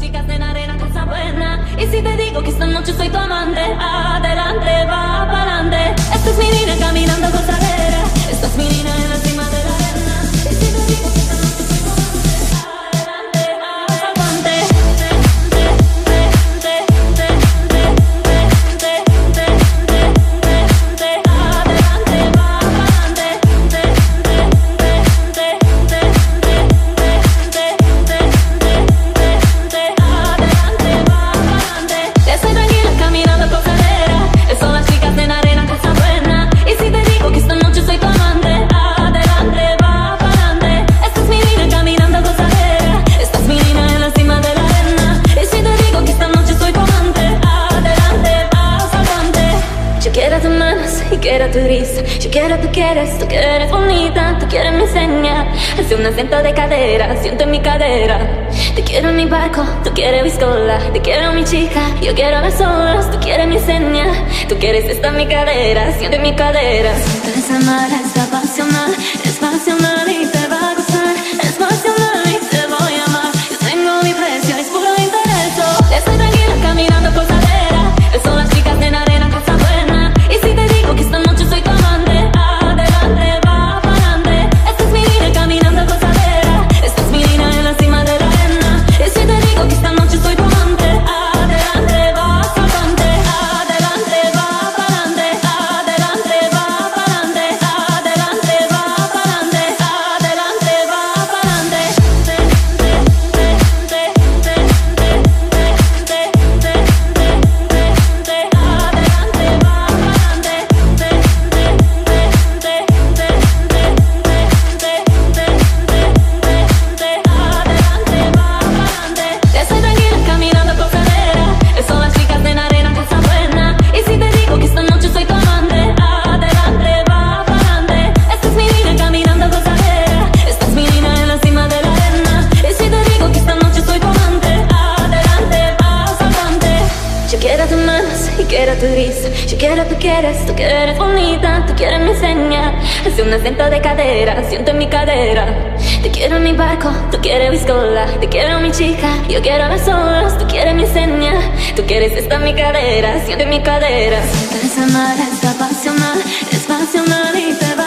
chicas en arena, cosa buena. Y si te digo que esta noche soy tu amante, adelante, va pa'lante. Esta es mi niña caminando gozadera. Esta es mi niña en la cima de la arena. Y si te digo que esta noche soy tu amante, adelante, va pa'lante. Quiero tu risa, yo quiero tú quieres bonita, tú quieres mi señal. Hace un acento de cadera, siento en mi cadera. Te quiero en mi barco, tú quieres biscola. Te quiero mi chica, yo quiero a las solas. Tú quieres mi señal, tú quieres esta en mi cadera, siento en mi cadera. Siento ese mar, es pasional y te va a gustar. Es pasional y te voy a amar. Yo tengo mi precio, es puro interés. Estoy tranquila caminando por cadera. Son las chicas de la arena, cosa buena. Y si te digo que esta noche soy tu amante, adelante, va pa'lante. Esta es mi niña caminando gozadera. Esta es mi niña en la cima de la arena. Y si te digo que esta noche soy tu amante, adelante, va pa'lante. Adelante, va pa'lante. Adelante, va pa'lante. Adelante, va pa'lante. Adelante, va pa'lante. Estoy tranquila caminando por cadera. Son las chicas de la arena, cosa buena. Y si te digo que esta noche soy tu amante, adelante, va pa'lante. Esta es mi niña caminando gozadera. Esta es mi niña en la cima de la arena. Y si te digo que esta noche soy tu amante, adelante, va pa'lante. Yo quiero tus manos y quiero tu risa. Yo quiero tú quieres bonita, tú quieres mi señal. Hace un acento de cadera, siento en mi cadera. Te quiero en mi barco, tú quieres biscola. Te quiero mi chica, yo quiero a las solas. Tú quieres mi señal, tú quieres esta en mi cadera, siento en mi cadera. Siento ese mar, es pasional y te